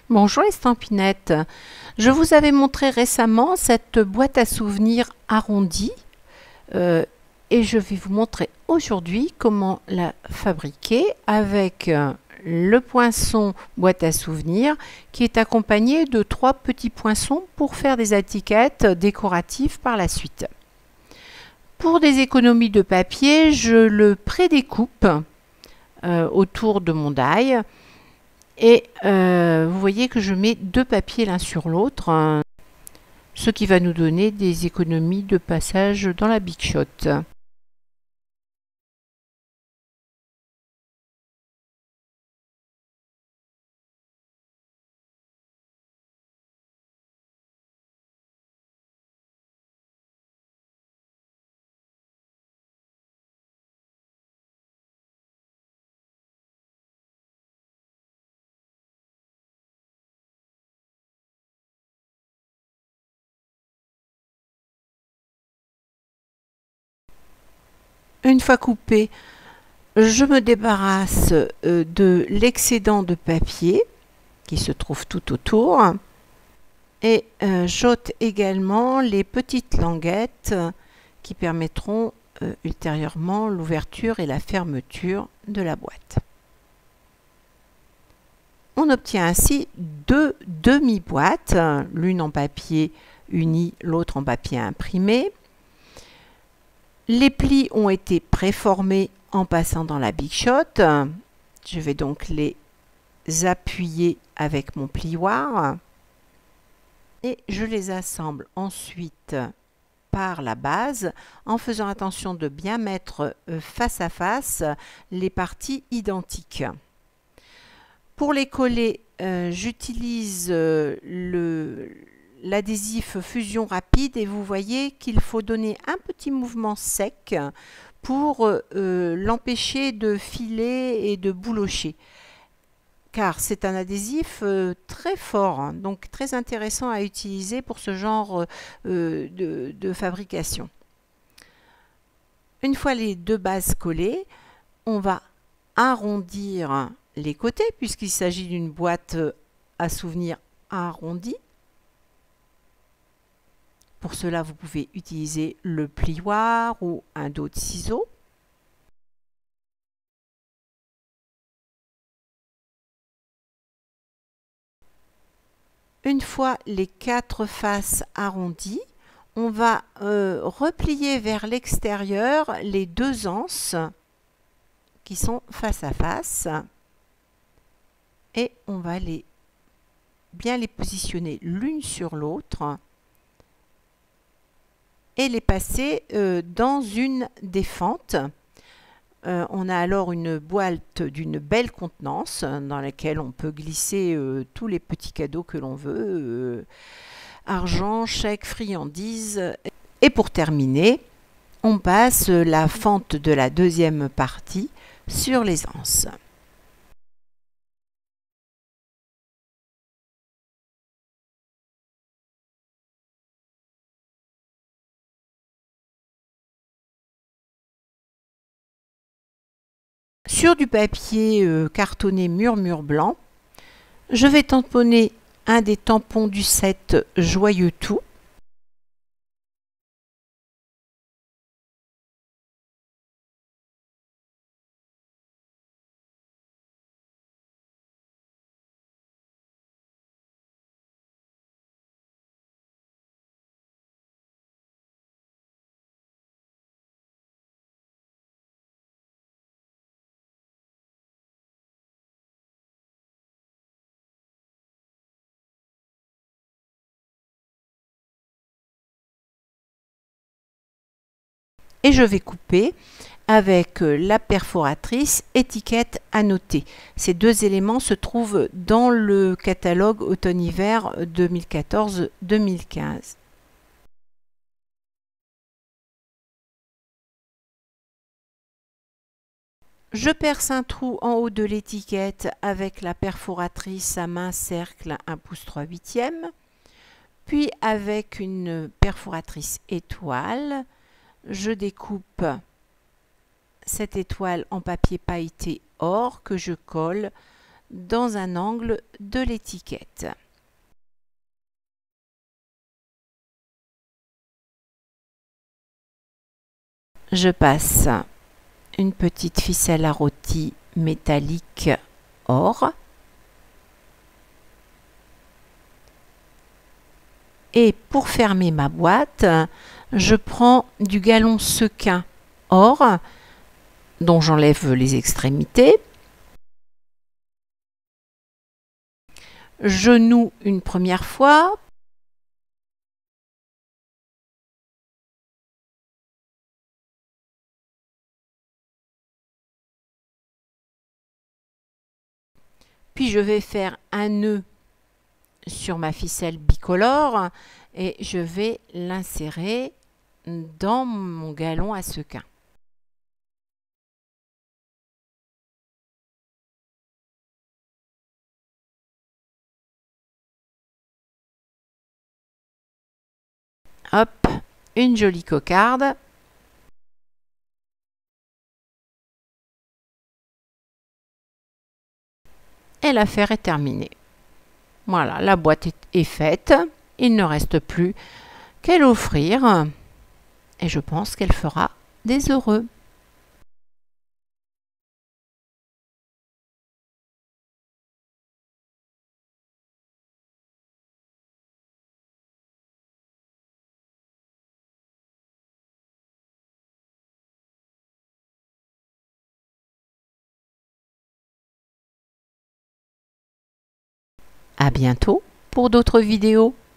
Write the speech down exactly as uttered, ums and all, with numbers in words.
Bonjour les stampinettes. Je vous avais montré récemment cette boîte à souvenirs arrondie euh, et je vais vous montrer aujourd'hui comment la fabriquer avec euh, le poinçon boîte à souvenirs qui est accompagné de trois petits poinçons pour faire des étiquettes décoratives par la suite. Pour des économies de papier, je le prédécoupe euh, autour de mon die. Et euh, vous voyez que je mets deux papiers l'un sur l'autre, hein, ce qui va nous donner des économies de passage dans la Big Shot. Une fois coupé, je me débarrasse euh, de l'excédent de papier qui se trouve tout autour et euh, j'ôte également les petites languettes qui permettront euh, ultérieurement l'ouverture et la fermeture de la boîte. On obtient ainsi deux demi-boîtes, l'une en papier uni, l'autre en papier imprimé. Les plis ont été préformés en passant dans la Big Shot. Je vais donc les appuyer avec mon plioir et je les assemble ensuite par la base en faisant attention de bien mettre face à face les parties identiques. Pour les coller, euh, j'utilise euh, le l'adhésif fusion rapide et vous voyez qu'il faut donner un petit mouvement sec pour euh, l'empêcher de filer et de boulocher, car c'est un adhésif euh, très fort, hein, donc très intéressant à utiliser pour ce genre euh, de, de fabrication. Une fois les deux bases collées, on va arrondir les côtés puisqu'il s'agit d'une boîte à souvenirs arrondie. Pour cela, vous pouvez utiliser le plioir ou un dos de ciseaux. Une fois les quatre faces arrondies, on va euh, replier vers l'extérieur les deux anses qui sont face à face et on va les, bien les positionner l'une sur l'autre et les passer euh, dans une des fentes. Euh, on a alors une boîte d'une belle contenance dans laquelle on peut glisser euh, tous les petits cadeaux que l'on veut, euh, argent, chèques, friandises. Et pour terminer, on passe la fente de la deuxième partie sur les anses. Sur du papier euh, cartonné murmure blanc, je vais tamponner un des tampons du set Joyeux Tout. Et je vais couper avec la perforatrice étiquette annotée. Ces deux éléments se trouvent dans le catalogue automne-hiver deux mille quatorze deux mille quinze. Je perce un trou en haut de l'étiquette avec la perforatrice à main cercle un pouce trois huitièmes, puis avec une perforatrice étoile, je découpe cette étoile en papier pailleté or que je colle dans un angle de l'étiquette. Je passe une petite ficelle à rôti métallique or et pour fermer ma boîte, je prends du galon sequin or dont j'enlève les extrémités. Je noue une première fois. Puis je vais faire un nœud sur ma ficelle bicolore et je vais l'insérer dans mon galon à sequin. Hop, une jolie cocarde. Et l'affaire est terminée. Voilà, la boîte est, est faite. Il ne reste plus qu'à l'offrir. Et je pense qu'elle fera des heureux. À bientôt pour d'autres vidéos.